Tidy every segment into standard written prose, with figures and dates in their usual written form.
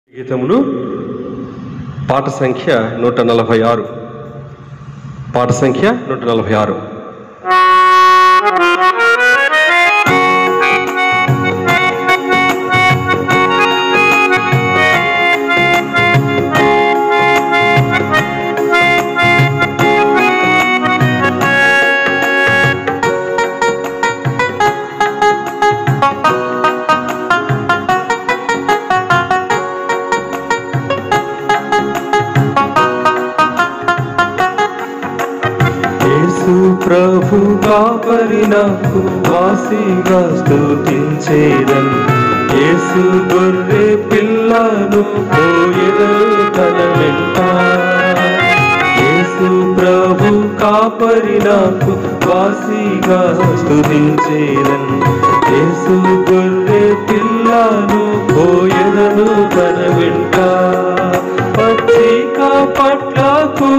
గీతములు పాట సంఖ్య 146. పాట సంఖ్య 146. ప్రభు కాపరి నాకు వాసిగా స్తుతించేదన్. యేసు గొర్రె పిల్లను పోయెదను తన వెంట. యేసు ప్రభు కాపరి నాకు వాసిగా స్తుతించేదన్. యేసు గొర్రె పిల్లను పోయెదను తన వెంట. పచ్చిక పట్లకు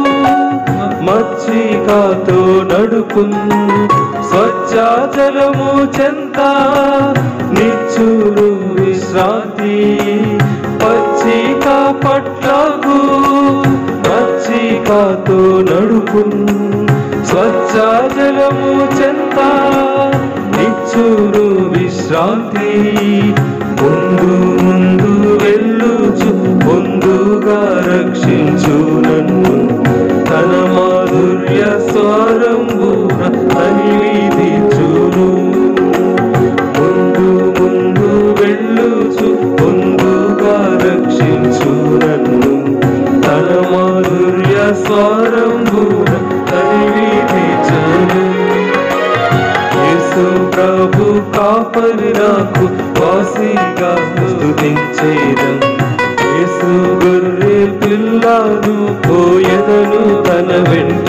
మచ్చికతో నడుపున్, స్వచ్ఛ జలము చెంత నిచ్చురు విశ్రాంతి. పచ్చిక పట్లకు మచ్చికతో నడుపున్, స్వచ్ఛ జలము చెంత నిచ్చురు విశ్రాంతి. ముందు ముందు వెళ్ళుచు ముందుగా రక్షించు నన్ను, తన మాధుర్య స్వరంబున అనివిధించును. ముందు ముందు వెళ్ళుచు ముందుగా రక్షించు నన్ను, తన మాధుర్య స్వరంబున అనివిధించును. యేసు ప్రభు కాపరి నాకు వాసిగా స్తుతించేదన్. యేసు గొర్రె పిల్లను పోయెదను తన వెంట.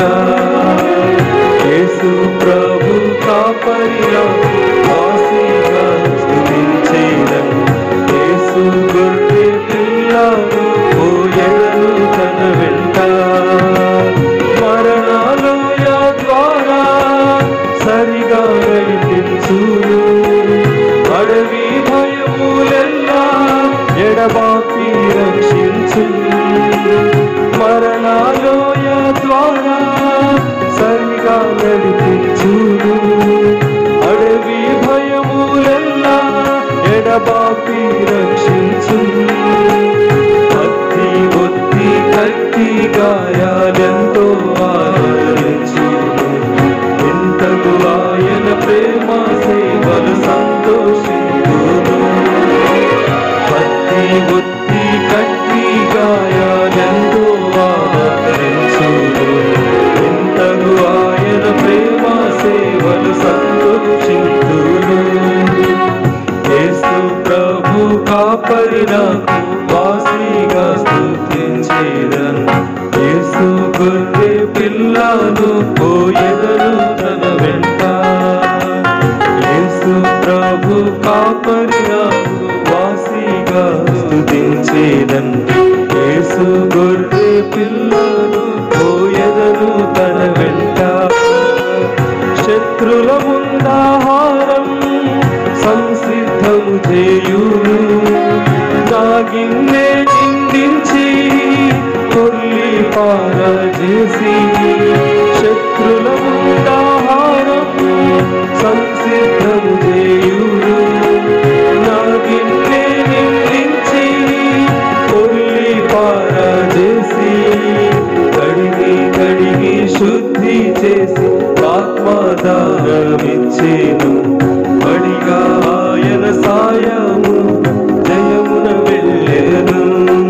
యేసు ప్రభు కాపరి నాకు వాసిగా స్తుతించేదన్. యేసు గొర్రె పిల్లను పోయెదను తన వెంట. మరణాలోయ ద్వారా సరిగా నడిపించును, అడవి భయములెల్లా ఎడబాపి రక్షించు. మరణాలోయ ద్వారా సరిగా నడిపించును, అడవి భయములెల్లా ఎడబాపి రక్షించు. అత్తి ఒత్తి కత్తి గాయాలెంతో ఆదరించును, ఇంతకు ఆయన ప్రేమ సేవలు సంతోషించును. పత్తి ఒత్తి కత్తి గాయాలెంతో ఆదరించును, ఇంతకు ఆయన ప్రేమ సేవలు సంతోషించును. యేసు ప్రభు కాపరి నాకు వాసిగా స్తుతించేదన్. యేసు గొర్రె పిల్లను పోయెదను తన వెంట. యేసు ప్రభు కాపరి నాకు వాసిగా స్తుతించేదన్. యేసు గొర్రె పిల్లను పోయెదను తన వెంట. శత్రుల ముందాహారం సంసిద్ధము చేయును, నా గిన్నె నిందించి కొల్లి పారజేసి. శత్రుల ముందాహారం సంసిద్ధము చేయును, నా గిన్నె నిందించి కొల్లి పారజేసి. కడిగి కడిగి శుద్ధి చేసి ఆత్మదానమిచ్చేను, బడిగా ఆయన సాయము జయమున వెళ్ళెను.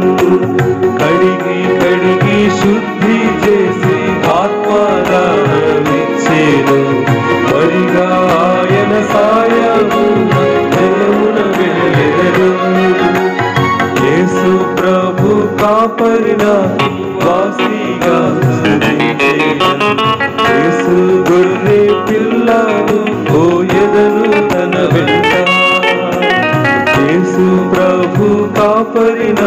కడిగి కడిగి శుద్ధి చేసి ఆత్మదానమిచ్చేను, బడిగా ఆయన సాయము జయమున వెళ్ళెను. యేసు ప్రభు కాపరి నాకు వాసిగా స్తుతించేదన్. యేసు గొర్రె పిల్లను పోయెదను తన వెంట. యేసు ప్రభు కాపరి